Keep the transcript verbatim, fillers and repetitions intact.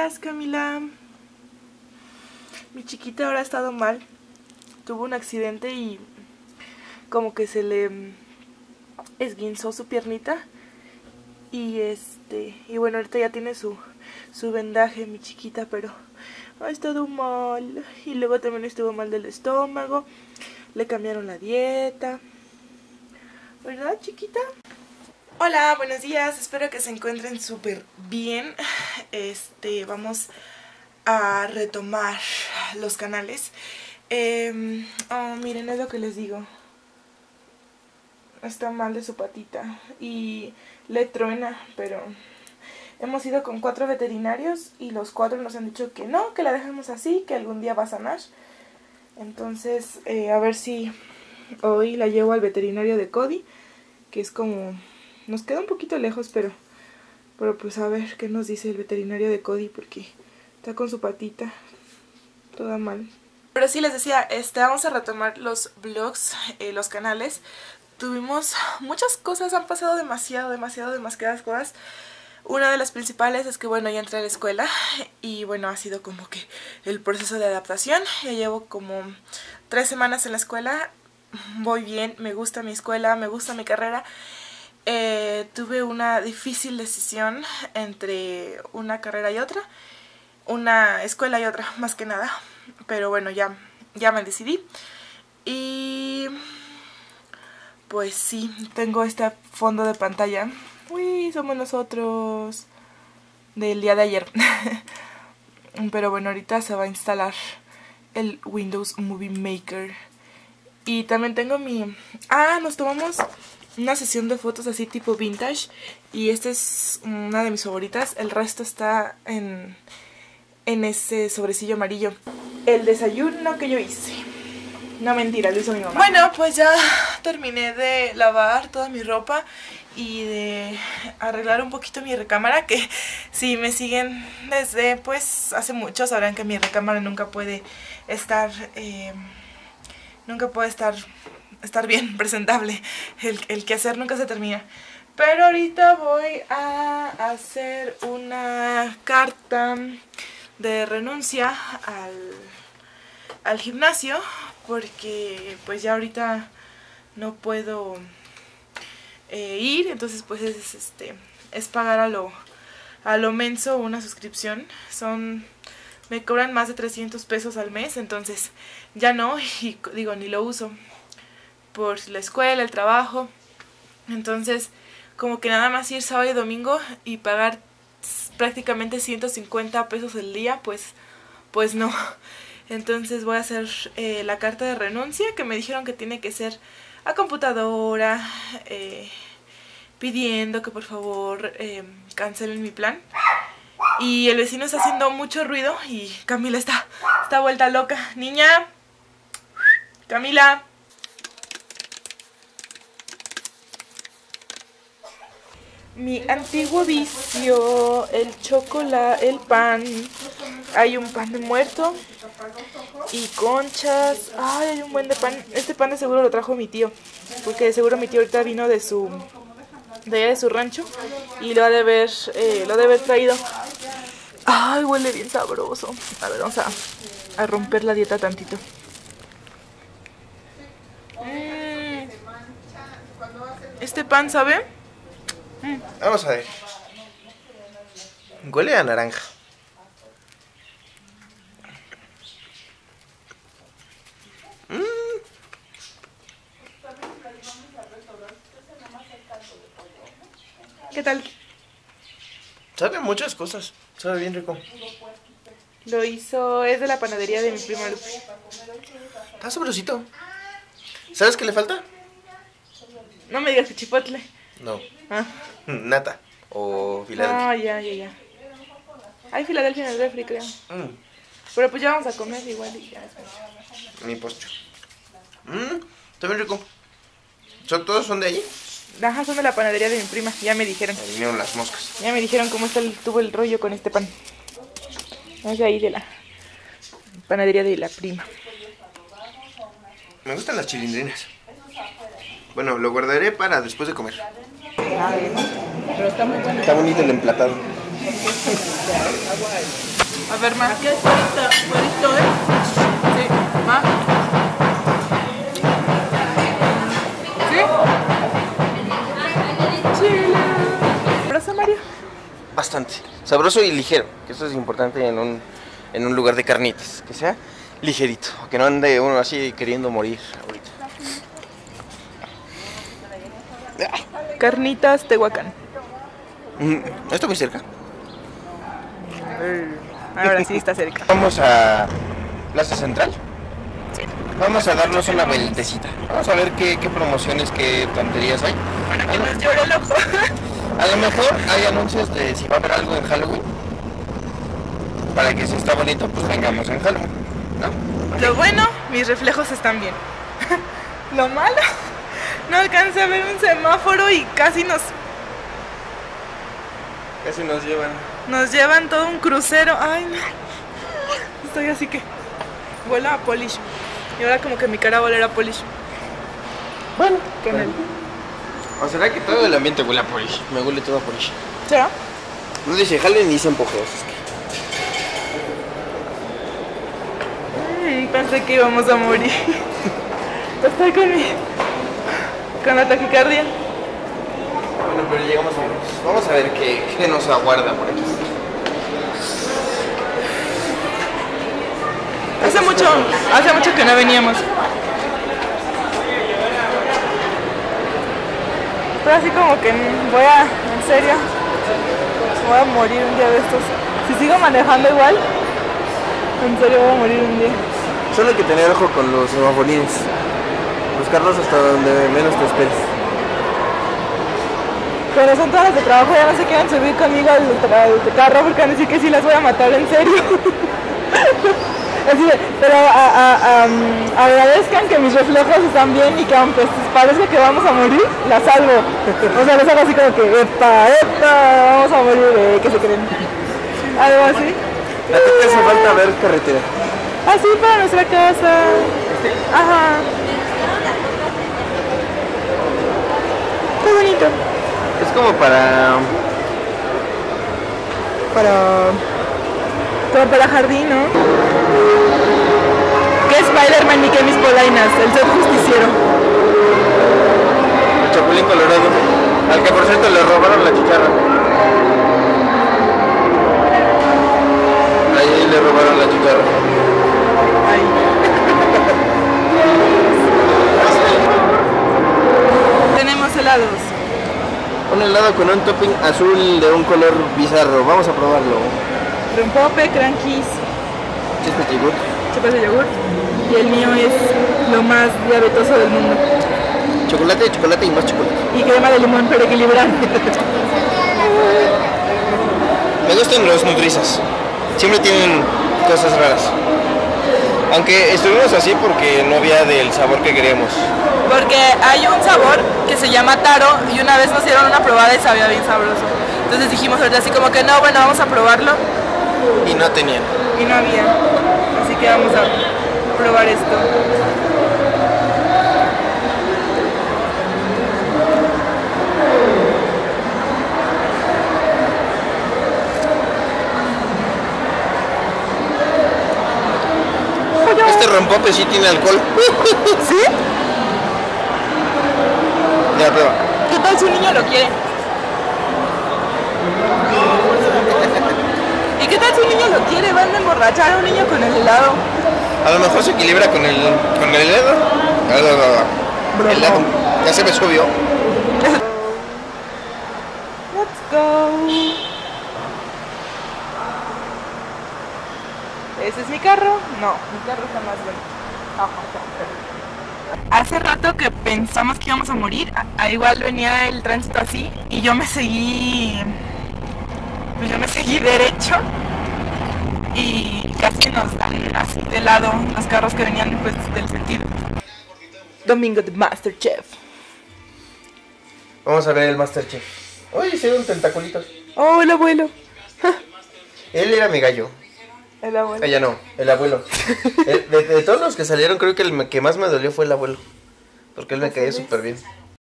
días, Camila. Mi chiquita ahora ha estado mal. Tuvo un accidente y como que se le esguinzó su piernita. Y este, y bueno, ahorita ya tiene su, su vendaje, mi chiquita, pero ha estado mal. Y luego también estuvo mal del estómago. Le cambiaron la dieta. ¿Verdad, chiquita? Hola, buenos días. Espero que se encuentren súper bien. Este, vamos a retomar los canales. Eh, oh, miren, es lo que les digo. Está mal de su patita y le truena, pero hemos ido con cuatro veterinarios y los cuatro nos han dicho que no, que la dejemos así, que algún día va a sanar. Entonces, eh, a ver si hoy la llevo al veterinario de Cody, que es como... nos queda un poquito lejos, pero, pero pues a ver qué nos dice el veterinario de Cody, porque está con su patita toda mal. Pero sí, les decía, este, vamos a retomar los vlogs, eh, los canales. Tuvimos muchas cosas, han pasado demasiado, demasiado, demasiadas cosas. Una de las principales es que, bueno, ya entré a la escuela y, bueno, ha sido como que el proceso de adaptación. Ya llevo como tres semanas en la escuela, voy bien, me gusta mi escuela, me gusta mi carrera. Eh, tuve una difícil decisión entre una carrera y otra, una escuela y otra, más que nada. Pero bueno, ya, ya me decidí. Y... pues sí, tengo este fondo de pantalla. Uy, somos nosotros del día de ayer. Pero bueno, ahorita se va a instalar el Windows Movie Maker. Y también tengo mi... ah, nos tomamos una sesión de fotos así tipo vintage. Y esta es una de mis favoritas. El resto está en, en ese sobrecillo amarillo. El desayuno que yo hice. No, mentira, lo hizo mi mamá. Bueno, pues ya terminé de lavar toda mi ropa y de arreglar un poquito mi recámara, que si me siguen desde pues hace mucho sabrán que mi recámara nunca puede estar eh, nunca puede estar estar bien presentable. El, el quehacer nunca se termina. Pero ahorita voy a hacer una carta de renuncia al, al gimnasio, porque pues ya ahorita no puedo eh, ir, entonces pues es, este, es pagar a lo, a lo menso una suscripción. Son, me cobran más de trescientos pesos al mes, entonces ya no, y digo, ni lo uso por la escuela, el trabajo. Entonces como que nada más ir sábado y domingo y pagar prácticamente ciento cincuenta pesos el día, pues, pues no. Entonces voy a hacer eh, la carta de renuncia, que me dijeron que tiene que ser a computadora, eh, pidiendo que por favor eh, cancelen mi plan. Y el vecino está haciendo mucho ruido y Camila está, está vuelta loca. Niña, Camila. Mi antiguo vicio, el chocolate, el pan. Hay un pan de muerto y conchas. Ay, hay un buen de pan. Este pan de seguro lo trajo mi tío, porque de seguro mi tío ahorita vino de su de allá de su rancho y lo ha de haber, eh, lo ha de haber traído. Ay, huele bien sabroso. A ver, vamos a, a romper la dieta tantito. Mm. Este pan, ¿sabe? Mm. Vamos a ver. Huele a naranja. Mm. ¿Qué tal? Sabe muchas cosas. Sabe bien rico. Lo hizo, es de la panadería de mi prima Lupe. Está sabrosito. ¿Sabes qué le falta? No me digas que chipotle. No. Ah. Nata. O Filadelfia. Ah, ya, ya, ya. Hay Filadelfia en el refri, creo. Mm. Pero pues ya vamos a comer igual y ya. Mi postre. Mmm, está bien rico. ¿Son, ¿Todos son de allí? Ajá, son de la panadería de mi prima, ya me dijeron. Me vinieron las moscas. Ya me dijeron cómo está el, tuvo el rollo con este pan. Es de ahí de la panadería de la prima. Me gustan las chilindrinas. Bueno, lo guardaré para después de comer. Pero está muy bueno. Está bonito el emplatado. A ver, más. Aquí es fuerito, fuerito, ¿eh? Sí, más. ¿Sí? Chile. ¿Abrazo, Mario? Bastante. Sabroso y ligero, que eso es importante en un, en un lugar de carnitas. Que sea ligerito, que no ande uno así queriendo morir ahorita. Carnitas Tehuacán. Mm, Esto muy cerca. Ahora sí está cerca. Vamos a Plaza Central. Sí. Vamos a darnos una vueltecita. Vamos a ver qué, qué promociones, qué tonterías hay. Que nos llore el ojo. A lo mejor hay anuncios de si va a haber algo en Halloween. Para que si está bonito, pues vengamos en Halloween, ¿no? Lo bueno, mis reflejos están bien. Lo malo, no alcancé a ver un semáforo y casi nos, Casi nos llevan. nos llevan todo un crucero. Ay, no. Estoy así que huele a polish. Y ahora como que mi cara va a oler a polish. Bueno, Con bueno. él. ¿O será que todo el ambiente huele a polish? Me huele todo a polish. ¿Será? No dice Halloween, dice empujeos. Es que... Mm, pensé que íbamos a morir. Estoy con mi... con la taquicardia. Bueno, pero llegamos a... Vamos a ver qué, qué nos aguarda por aquí. Hace mucho, hace mucho que no veníamos. Pero así como que voy a, en serio, voy a morir un día de estos. Si sigo manejando igual, en serio voy a morir un día. Solo hay que tener ojo con los semaforines. Buscarlos hasta donde menos te esperes. Pero son todas las de trabajo, ya no se quieren subir conmigo al, al carro porque van a decir que sí las voy a matar en serio. Así de, pero a, a, a, um, agradezcan que mis reflejos están bien y que aunque parezca que vamos a morir, la salvo. O sea, les hago así como que, epa, epa, vamos a morir, eh, ¿qué se creen? Algo así. A ti te hace falta ver carretera. Así para nuestra casa. Ajá. Qué bonito. Es como para... Para... Como para jardín, ¿no? ¿Qué Spider-Man ni qué mis polainas? El ser justiciero. El Chapulín Colorado. Al que por cierto le robaron la chicharra. Ahí le robaron la chicharra. Ahí. Tenemos helados. Un helado con un topping azul de un color bizarro. Vamos a probarlo. Rompope, crankies, Chispas de yogur. chupas de yogur. Y el mío es lo más diabetoso del mundo. Chocolate, chocolate y más chocolate. Y crema de limón para equilibrar. Me gustan los nutrizas. Siempre tienen cosas raras. Aunque estuvimos así porque no había del sabor que queríamos. Porque hay un sabor que se llama taro y una vez nos dieron una probada y sabía bien sabroso. Entonces dijimos ahorita así como que no, bueno, vamos a probarlo. Y no tenían. Y no había. Así que vamos a probar esto. Este rompope sí tiene alcohol. ¿Sí? Ya, prueba. ¿Qué tal si un niño lo quiere? ¿Y qué tal si un niño lo quiere? Van a emborrachar a un niño con el helado. A lo mejor se equilibra con el, con el helado. Bravo. Helado. Ya se me subió. Let's go. ¿Ese es mi carro? No, mi carro está más bonito. Hace rato que pensamos que íbamos a morir, a, a igual venía el tránsito así y yo me seguí, pues yo me seguí derecho y casi nos dan así de lado los carros que venían pues del sentido. Domingo de Masterchef. Vamos a ver el Masterchef. Oye, hicieron tentaculitos. Oh, el abuelo. Él era mi gallo. El abuelo. Ella no, el abuelo. El- de, de todos los que salieron, creo que el que más me dolió fue el abuelo. Porque él me caía súper bien.